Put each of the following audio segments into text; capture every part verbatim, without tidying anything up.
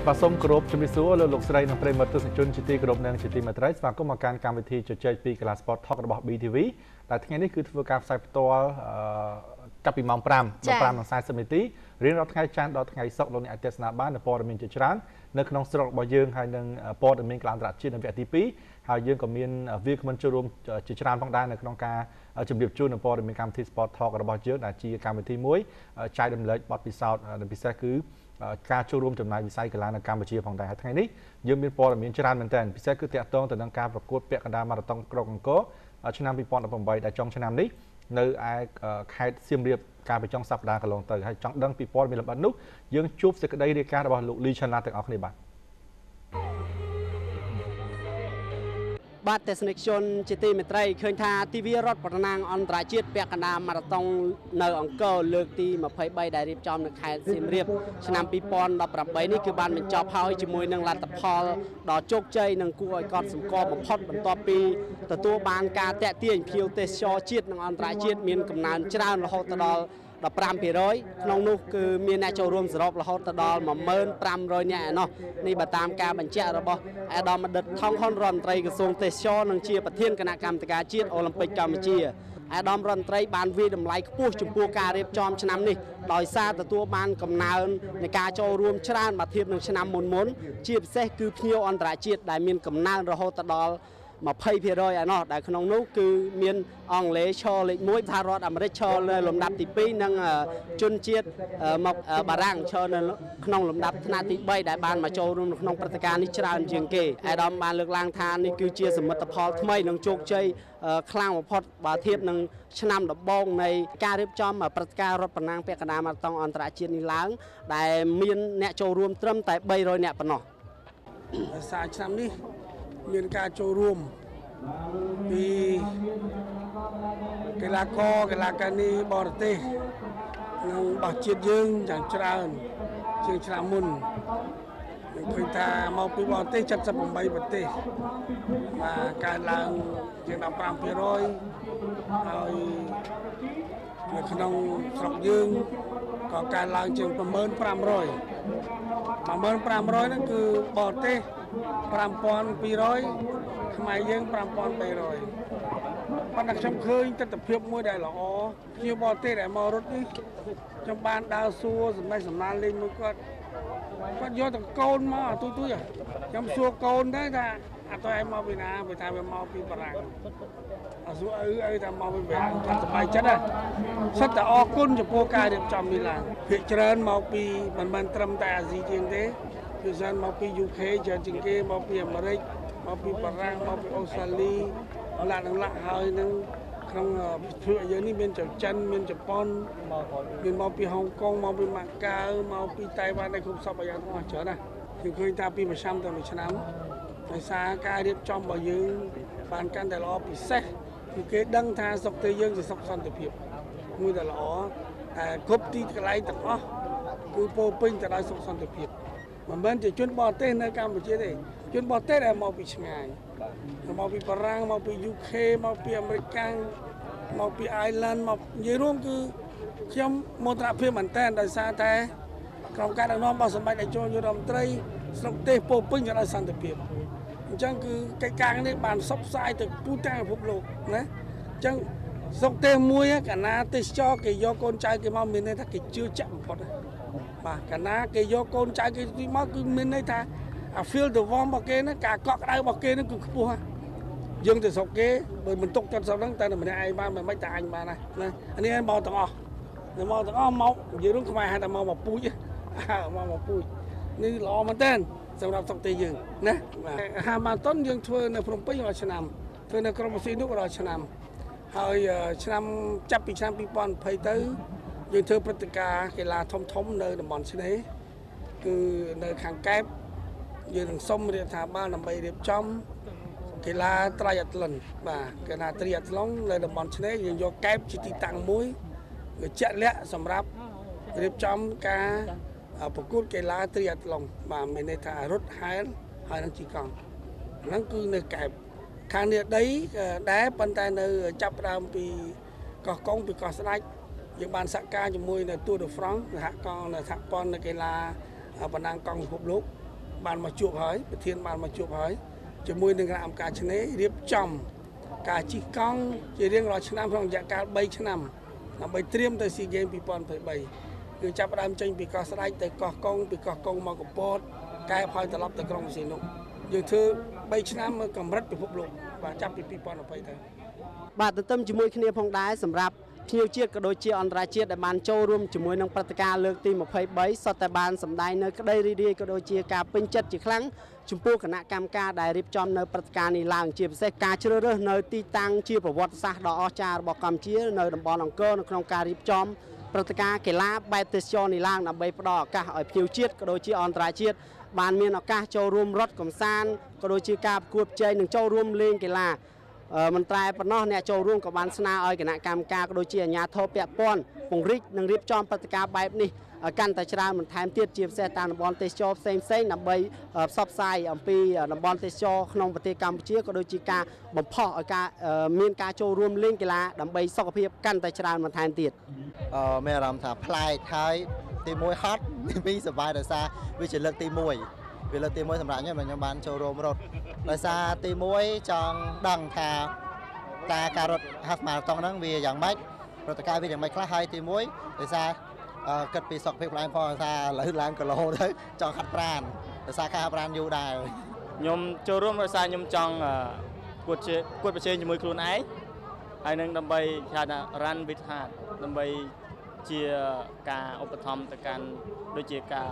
បាទសូមគោរពជំរាបសួរលោកលោកស្រីនិងប្រិយមិត្តទស្សនិកជនជាទីគោរពនិងជាទីមេត្រីស្វាគមន៍មកកាន់កម្មវិធីជជែកពីកីឡា Sport Talk របស់ B T V ដែលថ្ងៃនេះគឺធ្វើការផ្សាយផ្ទាល់ចាប់ពីម៉ោង5ដល់5:នាទីរៀងរាល់ថ្ងៃច័ន្ទដល់ថ្ងៃសុក្រលោកអ្នកអាចទស្សនាបាននៅព័ត៌មានជាច្រើននៅក្នុងស្រុករបស់យើងហើយនឹងព័ត៌មានកីឡាអន្តរជាតិនៅវគ្គទីពីរហើយយើងក៏មានវាគ្មិនចូលរួមជាច្រើនផងដែរនៅក្នុងការជម្រាបជូននៅព័ត៌មានកម្មវិធី Sport Talk របស់យើងដែលជាកម្មវិធីមួយចែករំលែកបទពិសោធន៍និងពិសេសគឺការចូលរួមចំណាយវិស័យកីឡានៅកម្ពុជាផងដែរហើយថ្ងៃនេះយើងមានព័ត៌មានច្រើនមែនទែនពិសេសគឺតាក់ទងទៅនឹងការប្រកួតពាក់កណ្ដាលម៉ារ៉ាតុងក្រុងអង្គរឆ្នាំពីរពាន់ដប់ប្រាំបីដែលចុងឆ្នាំនេះនៅឯខេត្តសៀមរាបកាលពីចុងសប្តាហ៍កន្លងទៅហើយចង់ដឹងពីព័ត៌មានលម្អិតនោះយើងជួបសេចក្តីរាយការណ៍របស់លោកលីឆាណាទាំងអស់គ្នាបាទបាទទស្សនិកជនជាទីមេត្រីឃើញថាទិវារដ្ឋប្រណាំងអន្តរជាតិពាក់កណ្ដាលម៉ារ៉ាតុងនៅអង្គរលើកទីម្ភៃបីដែលរៀបចំនៅខេត្តសៀមរាបឆ្នាំពីរពាន់ដប់ប្រាំបីនេះគឺបានបញ្ចប់ហើយជាមួយនឹងលទ្ធផលដ៏ជោគជ័យនិងគួរឲ្យកត់សម្គាល់បំផុតបន្ទាប់ពីទទួលបានការតាក់ទាញភ្ញៀវទេសចរជាតិនិងអន្តរជាតិមានកំណើនច្រើនរហូតដល់ដប់ប្រាំភាគរយក្នុងនោះគឺមានអ្នកចូលរួមសរុបរហូតដល់មួយម៉ឺនប្រាំរយនាក់ឯណោះនេះបើតាមការបញ្ជាក់របស់អាដាមអតីតថងហ៊ុនរដ្ឋមន្ត្រីក្រសួងទេសចរនិងជាប្រធានគណៈកម្មាធិការជាតិអូឡ িম্প ិកកម្ពុជាអាដាមរដ្ឋមន្ត្រីបានវាយតម្លៃខ្ពស់ចំពោះការរៀបចំឆ្នាំនេះដោយសារទទួលបានកំណើននៃការចូលរួមច្រើនបើធៀបនឹងឆ្នាំមុនមុនជាពិសេសគឺភ្ញៀវអន្តរជាតិដែលមានកំណើនរហូតដល់ยี่สิบភាគរយឯណោះដែលក្នុងនោះគឺមានអង់គ្លេសឈរលេខមួយសហរដ្ឋអាមេរិកឈរនៅលំដាប់ទីពីរនិងជនជាតិមកបារាំងឈរនៅក្នុងលំដាប់ថ្នាក់ទីបីដែលបានមកចូលរួមនៅក្នុងព្រឹត្តិការណ៍នេះច្រើនជាងគេអាដាមបានលើកឡើងថានេះគឺជាសមិទ្ធផលថ្មីនិងជោគជ័យខ្លាំងបំផុតបើធៀបនឹងឆ្នាំដំបូងនៃការរៀបចំព្រឹត្តិការណ៍រដ្ឋប្រណាំងពាក់កណ្ដាលម៉ារ៉ាតុងអន្តរជាតិនេះឡើងដែលមានអ្នកចូលរួមត្រឹមតែបីរយនាក់ប៉ុណ្ណោះសារឆ្នាំនេះមានការចូលរួមពីកីឡាករកីឡាកានីបរទេសនិងរបស់ជាតិយើងយ៉ាងច្រើនជាងឆ្នាំមុនខ្ញុំឃើញថាមកពីបរទេស七十八ប្រទេសបាទកើនឡើងជាងដប់ប្រាំភាគរយហើយនៅក្នុងស្រុកយើងក៏កើនឡើងជាងប្រមាណប្រាំរយប្រមាណប្រាំរយហ្នឹងគឺបរទេសប្រាំពាន់ពីររយខ្មែរយើងប្រាំពាន់បីរយប៉ុន្តែខ្ញុំឃើញទស្សនវិជ្ជាមួយដែលល្អភ្ញៀវបរទេសដែលមករត់នេះខ្ញុំបានដើរសួរសម្ដេចសំណានលេងមួយគាត់គាត់យកតកូនមកទូទួយខ្ញុំសួរកូនដែរថាអត់ទៅឯងមកពីណាវាថាវាមកពីបារាំងអសួរឪឪថាមកពីបារាំងគាត់សប្បាយចិត្តណាសិតតែអរគុណចំពោះការរៀបចំនេះឡើងភាគច្រើនមកពីមិនមែនត្រឹមតែអាស៊ីជាងទេគឺសិនមកពី U K ច្រើនជាងគេមកពីអាមេរិកមកពីបារាំងមកពីអូស្ត្រាលីឡាក់នឹងឡាក់ហើយនឹងក្នុងភឿយើងនេះមានចិនមានជប៉ុនមានមកពីហុងកុងមកពីម៉ាកាវមកពីតៃវ៉ាន់ដែលគ្រប់សពយ៉ាងទាំងអស់ច្រើនណាខ្ញុំឃើញថាពីមួយឆ្នាំទៅមួយឆ្នាំដោយសារការរៀបចំរបស់យើងបានកាន់តែល្អពិសេសគឺគេដឹងថាស្រុកទេយើងជាស្រុកសន្តិភាពមួយដែលល្អតែគ្រប់ទីកន្លែងទាំងអស់គឺពោពេញទៅដោយសុខសន្តិភាពមិនមែនជាជនបរទេសនៅកម្ពុជាទេជនបរទេសដែលមកពីឆ្ងាយមកពីបារាំងមកពី U K មកពីអាមេរិកមកពី Ireland មកនិយាយរួមគឺខ្ញុំមោទនភាពមែនតើដោយសារតែក្រុមការដឹកនាំរបស់សម្ដេចនាយករដ្ឋមន្ត្រីស្រុកទេសពោពេញទៅដោយសន្តិភាពអញ្ចឹងគឺកិច្ចការនេះបានផ្សព្វផ្សាយទៅទូទាំងពិភពលោកណាអញ្ចឹងស្រុកទេសមួយកាលណាទេសចរគេយកកូនចៅគេមកមានន័យថាគេជឿជាក់បំផុតបាទកាលណាគេយកកូនចៅគេមកគឺមានន័យថាអា feel the warm របស់គេហ្នឹងការកក់ក្ដៅរបស់គេហ្នឹងគឺខ្ពស់យើងទៅស្រុកគេបើមិនទុកចិត្តស្រុកហ្នឹងតែម្នាក់ឯងបានមិនមិនតែអញបានណាអានេះមកទាំងអស់មកទាំងអស់មកនិយាយរួមខ្មែរហៅថាមកមកពូជមកមកពូជនេះល្អមែនតើសម្រាប់ស្រុកទេយើងណាហាម៉ាតុនយើងធ្វើនៅភ្នំពេញរាល់ឆ្នាំធ្វើនៅក្រុងស៊ីនុរាល់ឆ្នាំហើយឆ្នាំចាប់ពីឆ្នាំពីរពាន់ยี่สิบទៅយើងធ្វើព្រឹត្តិការណ៍កីឡាធំធំនៅតំបន់ឆ្នេរគឺនៅខាងកែបយើងនឹងសុំរាជរដ្ឋាភិបាលដើម្បីរៀបចំកីឡាត្រីអាត្លិនបាទកីឡាត្រីអាត្លុងនៅតំបន់ឆ្នេរយើងយកកែបជាទីតាំងមួយវាជាក់លាក់សម្រាប់រៀបចំការប្រកួតកីឡាត្រីអាត្លុងបាទមានន័យថារត់ហែលហើយនឹងជិះកង់ហ្នឹងគឺនៅកែបខាងនេះដីដែរប៉ុន្តែនៅចាប់ដើមពីកោះកុងពីកោះស្ដេចយើងបានសហការជាមួយនៅ Tour de France សហកងនៅសហព័ន្ធនៅកីឡាប្រណាំងកង់ពិភពលោកបានមកជួបហើយប្រធានបានមកជួបហើយជាមួយនឹងគណៈកម្មការឆ្នេររៀបចំការជិះកង់ជារៀងរាល់ឆ្នាំក្នុងរយៈកាលបីឆ្នាំដើម្បីត្រៀមទៅស៊ីហ្គេម ពីរពាន់ยี่สิบสามគឺចាប់ផ្ដើមចេញពីកោះស្ដេចទៅកោះកុងពីកោះកុងមកកំពតកែបហើយត្រឡប់ទៅក្រុងសីហនុយើងធ្វើបីឆ្នាំមើលកម្រិតពិភពលោកបាទចាប់ពីពីរពាន់ยี่สิบទៅបាទទន្ទឹមជាមួយគ្នាផងដែរសម្រាប់ភ្ញៀវជាតិក៏ដូចជាអន្តរជាតិដែលបានចូលរួមជាមួយនឹងព្រឹត្តិការណ៍លើកទីยี่สิบสามសុទ្ធតែបានសម្ដែងនៅក្តីរីករាយក៏ដូចជាការពេញចិត្តជាខ្លាំងចំពោះគណៈកម្មការដែលរៀបចំនៅព្រឹត្តិការណ៍នេះឡើងជាពិសេសការជ្រើសរើសនៅទីតាំងជាប្រវត្តិសាស្ត្រដ៏អស្ចារ្យរបស់កម្ពុជានៅតំបន់អង្គរនៅក្នុងការរៀបចំព្រឹត្តិការណ៍កីឡាបែបទេសចរនេះឡើងដើម្បីផ្ដល់ឱកាសឲ្យភ្ញៀវជាតិក៏ដូចជាអន្តរជាតិបានមានឱកាសចូលរួមរត់កម្សាន្តក៏ដូចជាការប្រកួតប្រជែងនិងចូលរួមលេងកីឡាមិនតែប៉ុណ្ណោះអ្នកចូលរួមក៏បានស្នើឲ្យគណៈកម្មការក៏ដូចជាអាជ្ញាធរពាក់ព័ន្ធពង្រីកនិងរៀបចំព្រឹត្តិការណ៍បែបនេះកាន់តែច្រើនបន្ថែមទៀតជាពិសេសតាមតំបន់ទេសចរផ្សេងផ្សេងដើម្បីផ្សព្វផ្សាយអំពីតំបន់ទេសចរក្នុងប្រទេសកម្ពុជាក៏ដូចជាការបំផុសឲ្យការមានការចូលរួមលេងកីឡាដើម្បីសុខភាពកាន់តែច្រើនបន្ថែមទៀតអឺមានអារម្មណ៍ថាប្លែកហើយទីមួយហត់ទីពីរសប្បាយដោយសារវាជាលើកទីមួយវាលើកទីមួយសម្រាប់ខ្ញុំខ្ញុំបានចូលរួមរត់ដោយសារទីមួយចង់ដឹងថាតាការរត់ half marathon ហ្នឹងវាយ៉ាងម៉េចព្រឹត្តិការណ៍វាយ៉ាងម៉េចខ្លះហើយទីមួយដោយសារគិតពីសុខភាពឡើងផងថាឥឡូវឡើងគីឡូទៅចង់ហាត់ប្រាណដោយសារការហាត់ប្រាណយូរដែរខ្ញុំចូលរួមដោយសារខ្ញុំចង់គួតជាគួតប្រជែងជាមួយខ្លួនឯងហើយនឹងដើម្បីថា run with heart ដើម្បីជាការឧបត្ថម្ភទៅកាន់ដូចជាការ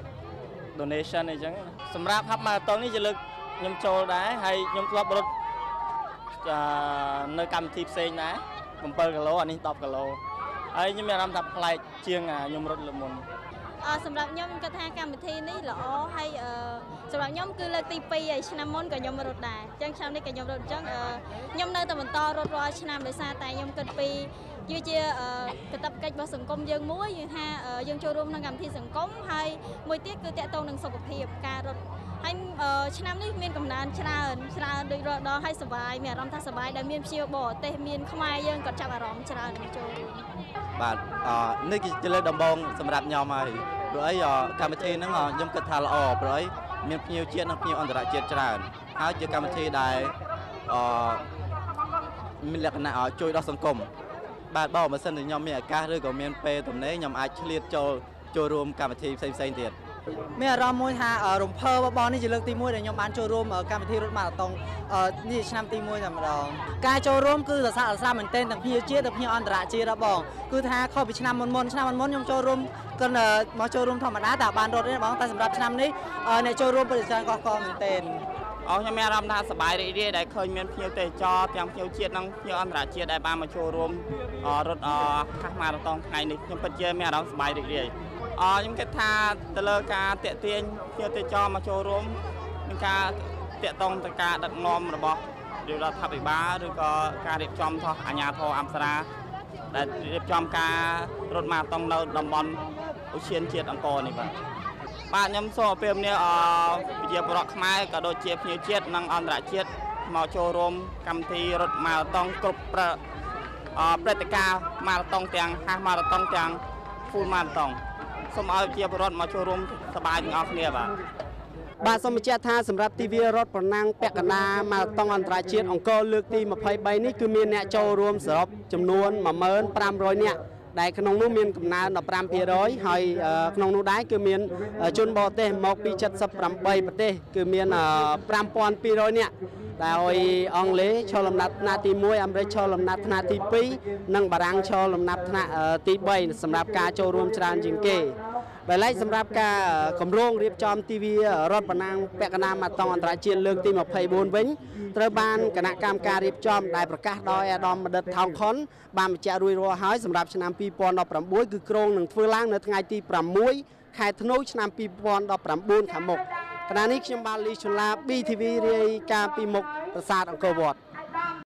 donation អីចឹងសម្រាប់ half marathon នេះជាលើកខ្ញុំចូលដែរហើយខ្ញុំធ្លាប់រត់នៅកម្មវិធីផ្សេងដែរbảyគីឡូអានេះដប់គីឡូហើយខ្ញុំមានអារម្មណ៍ថាប្លែកជាងខ្ញុំរត់លើមុនអឺសម្រាប់ខ្ញុំខ្ញុំគិតថាកម្មវិធីនេះល្អហើយអឺសម្រាប់ខ្ញុំគឺលើកទីពីរហើយឆ្នាំមុនក៏ខ្ញុំរត់ដែរអញ្ចឹងឆ្នាំនេះក៏ខ្ញុំរត់អញ្ចឹងខ្ញុំនៅតែបន្តរត់រាល់ឆ្នាំដោយសារតែខ្ញុំគិតពីវាជាកាតព្វកិច្ចរបស់សង្គមយើងមួយយើងថាយើងចូលរួមក្នុងកម្មវិធីសង្គមហើយមួយទៀតគឺតាក់ទងនឹងសុខភាពការរត់ហើយឆ្នាំនេះមានកំណើនច្រើនច្រើនដូចរត់ដល់ហើយសុបាយមានអារម្មណ៍ថាសុបាយដែលមានភ្ញៀវបរទេសមានខ្មែរយើងក៏ចាប់អារម្មណ៍ច្រើនចូលរួមបាទនេះគឺជាលើកដំបូងសម្រាប់ខ្ញុំហើយព្រោះអីកម្មវិធីហ្នឹងខ្ញុំគិតថាល្អព្រោះអីមានភ្ញៀវជាតិនិងភ្ញៀវអន្តរជាតិច្រើនហើយជាកម្មវិធីដែលអឺមានលក្ខណៈជួយដល់សង្គមបាទបើមិនសិនជាខ្ញុំមានឱកាសឬក៏មានពេលទំនេរខ្ញុំអាចឆ្លៀតចូលចូលរួមកម្មវិធីផ្សេងផ្សេងទៀតមានអារម្មណ៍មួយថារំភើបបងនេះជាលើកទីមួយដែលខ្ញុំបានចូលរួមកម្មវិធីរត់ម៉ារ៉ាតុងនេះឆ្នាំទីមួយតែម្ដងការចូលរួមគឺសរសើរស្រាប់មែនទែនទាំងភ្ញៀវជាតិទាំងភ្ញៀវអន្តរជាតិដល់បងគឺថាខុសពីឆ្នាំមុនមុនឆ្នាំមុនមុនខ្ញុំចូលរួមគិនមកចូលរួមធម្មតាតែបានរត់ទេបងតែសម្រាប់ឆ្នាំនេះអ្នកចូលរួមប្រតិច្រើនកកកមែនទែនអស់ខ្ញុំមានអារម្មណ៍ថាសប្បាយរីករាយដែលឃើញមានភ្ញៀវទេសចរទាំងភ្ញៀវជាតិនិងភ្ញៀវអន្តរជាតិដែលបានមកចូលរួមរត់ half marathon ថ្ងៃនេះខ្ញុំពិតជាមានអារម្មណ៍សប្បាយរីករាយអឺខ្ញុំគិតថាទៅលើការតាក់ទាញភ្ញៀវទេសចរមកចូលរួមនឹងការតាក់ទងទៅការដឹកនាំរបស់រដ្ឋាភិបាលឬក៏ការរៀបចំរបស់អាជ្ញាធរអប្សរាដែលរៀបចំការរត់ម៉ារ៉ាតុងនៅតំបន់ឧទ្យានជាតិអង្គរនេះបាទបាទខ្ញុំសូមអពាមនាវប្រជាពលរដ្ឋខ្មែរក៏ដូចជាភ្ញៀវជាតិនិងអន្តរជាតិមកចូលរួមកម្មវិធីរត់ម៉ារ៉ាតុងគ្រប់ព្រឹត្តិការណ៍ម៉ារ៉ាតុងទាំង half marathon ទាំង full marathon សូមឲ្យប្រជាពលរដ្ឋមកចូលរួមសប្បាយទាំងអស់គ្នាបាទបាទសូមបញ្ជាក់ថាសម្រាប់ទិវារត់ប្រណាំងពាក់កណ្ដាលម៉ារ៉ាតុងអន្តរជាតិអង្គរលើកទីยี่สิบสามនេះគឺមានអ្នកចូលរួមសរុបចំនួនmột nghìn năm trămនាក់ដែលក្នុងនោះមានកំណើន15%ហើយក្នុងនោះដែរគឺមានជនបរទេសមកពីเจ็ดสิบแปดប្រទេសគឺមានfive thousand two hundredនាក់ដែលឲ្យអង់គ្លេសឈរលំដាប់ថ្នាក់ទីoneអាមេរិកឈរលំដាប់ថ្នាក់ទីtwoនិងបារាំងឈរលំដាប់ថ្នាក់ទីthreeសម្រាប់ការចូលរួមច្រើនជាងគេដោយឡែកសម្រាប់ការកម្រងរៀបចំទិវារត់ប្រណាំងពាក់កណ្ដាលម៉ារ៉ាតុងអន្តរជាតិលើកទីยี่สิบ四វិញត្រូវបានគណៈកម្មការរៀបចំដែលប្រកាសដោយអាដាមបណ្ឌិតថោងខុនបានបញ្ជាក់រួចរាល់ហើយសម្រាប់ឆ្នាំtwo thousand nineteenគឺក្រុងនឹងធ្វើឡើងនៅថ្ងៃទីsixខែធ្នូឆ្នាំtwo thousand nineteenខាងមុខខណៈនេះខ្ញុំបានលីឈុនឡា B T V រាយការណ៍ពីមុខប្រាសាទអង្គរវត្ត